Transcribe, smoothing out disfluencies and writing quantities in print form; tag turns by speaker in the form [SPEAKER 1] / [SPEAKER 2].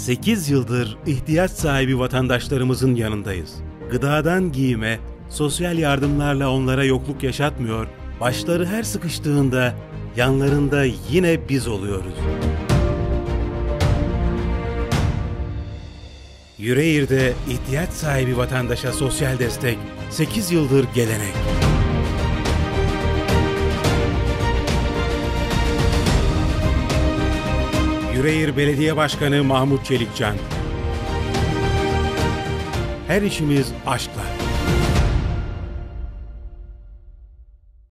[SPEAKER 1] 8 yıldır ihtiyaç sahibi vatandaşlarımızın yanındayız. Gıdadan giyime, sosyal yardımlarla onlara yokluk yaşatmıyor, başları her sıkıştığında yanlarında yine biz oluyoruz. Yüreğir'de ihtiyaç sahibi vatandaşa sosyal destek 8 yıldır gelenek. Yüreğir Belediye Başkanı Mahmut Çelikcan. Her işimiz aşkla.